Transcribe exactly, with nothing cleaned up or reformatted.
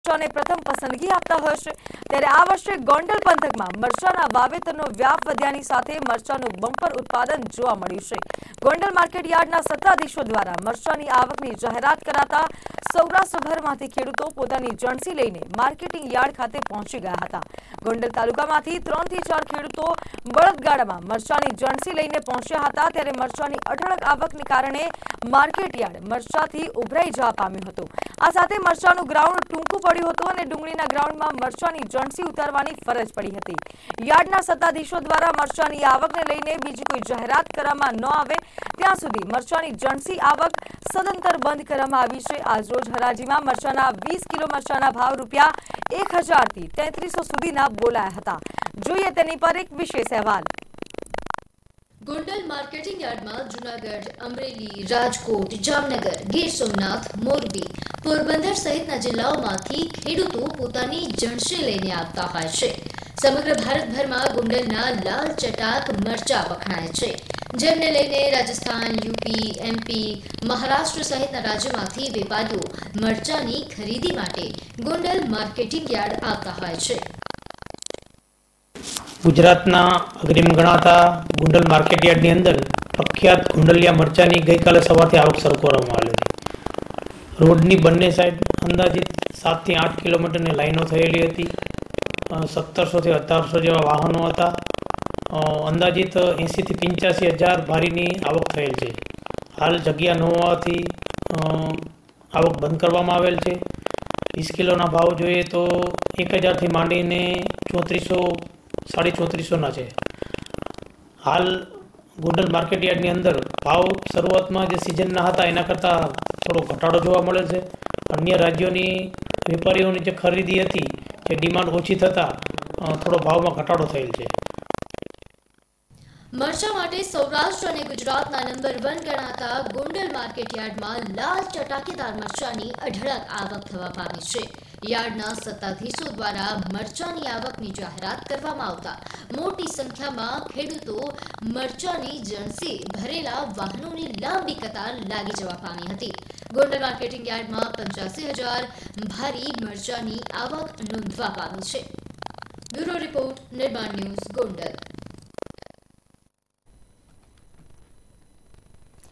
મરચાને પ્રથમ પસંદગી આપતા હોય છે ત્યારે આ વર્ષે ગોંડલ પંથકમાં મરચાના વાવેતરનો વ્યાપ વધ્યાની સાથે મરચાનું બમ્પર ઉત્પાદન જોવા મળ્યું છે। ગોંડલ માર્કેટ યાર્ડના સત્તાધીશો દ્વારા મરચાની આવકની જાહેરાત કરાતા સૌરાષ્ટ્રભરમાંથી ખેડૂતો પોતાની જણસી લઈને માર્કેટિંગ યાર્ડ ખાતે પહોંચી ગયા હતા। ગોંડલ તાલુકામાંથી ત્રણ થી ચાર ખેડૂતો બળદગાડામાં મરચાની જણસી લઈને પહોંચ્યા હતા ત્યારે મરચાની અઢળક આવકને કારણે માર્કેટ યાર્ડ મરચાથી ઉભરાઈ જવા પામ્યું હતું। આ સાથે મરચાનું ગ્રાઉન્ડ ટૂંકું પડ્યું હતું અને ડુંગળીના ગ્રાઉન્ડમાં મરચાની જણસી ઉતારવાની ફરજ પડી હતી। યાર્ડના સત્તાધીશો દ્વારા મરચાની આવકને લઈને બીજી કોઈ જાહેરાત કરવામાં ન આવે ત્યાં સુધી મરચાની જણસી આવક સદંતર બંધ કરવામાં આવી છે। આજરોજ હરાજીમાં મરચાના વીસ કિલો મરચાના ભાવ રૂપિયા એક હજાર થી તેત્રીસો સુધીના બોલાયા હતા। જોઈએ તેની પર એક વિશેષ અહેવાલ। ગોંડલ માર્કેટિંગ યાર્ડમાં જૂનાગઢ, અમરેલી, રાજકોટ, જામનગર, ગીર સોમનાથ, મોરબી, પોરબંદર સહિતના જિલ્લાઓમાંથી ખેડૂતો પોતાની જણસી લઈને આવતા હોય છે। સમગ્ર ભારતભરમાં ગોંડલના લાલ ચટાક મરચા વખણાય છે, જેમને લઈને રાજસ્થાન, યુપી, એમપી, મહારાષ્ટ્ર સહિતના રાજ્યોમાંથી વેપારીઓ મરચાની ખરીદી માટે ગોંડલ માર્કેટિંગ યાર્ડ આવતા હોય છે। ગુજરાતના અગ્રીમ ગણાતા ગોંડલ માર્કેટ યાર્ડની અંદર પ્રખ્યાત ગોંડલિયા મરચાની ગઈકાલે સવારથી આવક શરૂ કરવામાં આવેલી હતી। રોડની બંને સાઈડ અંદાજિત સાતથી આઠ કિલોમીટરની લાઈનો થયેલી હતી। સત્તરસોથી અઢારસો જેવા વાહનો હતા। અંદાજિત એંસીથી પંચ્યાસી હજાર ભારીની આવક થયેલ છે। હાલ જગ્યા ન હોવાથી આવક બંધ કરવામાં આવેલ છે। વીસ કિલોના ભાવ જોઈએ તો એક હજારથી માંડીને ચોત્રીસો સાડી ચોત્રીસોના છે। હાલ ગોંડલ માર્કેટ યાર્ડની અંદર ભાવ શરૂઆતમાં જે સિઝનના હતા એના કરતાં થોડો ઘટાડો જોવા મળે છે। અન્ય રાજ્યોની વેપારીઓની જે ખરીદી હતી જે ડિમાન્ડ ઓછી થતાં થોડો ભાવમાં ઘટાડો થયેલ છે। મરચા માટે સૌરાષ્ટ્ર અને ગુજરાતના નંબર વન ગણાતા ગોંડલ માર્કેટ યાર્ડમાં લાલ ચટાકેદાર મરચાની અઢળક આવક થવા પામી છે। યાર્ડના સત્તાધીશો દ્વારા મરચાની આવકની જાહેરાત કરવામાં આવતા મોટી સંખ્યામાં ખેડૂતો મરચાની જણસી ભરેલા વાહનોની લાંબી કતાર લાગી જવા પામી હતી। ગોંડલ માર્કેટિંગ યાર્ડમાં પંચ્યાસી હજાર ભારી મરચાની આવક નોંધવા પામી છે। Bureau report, Nirman news, Gondal.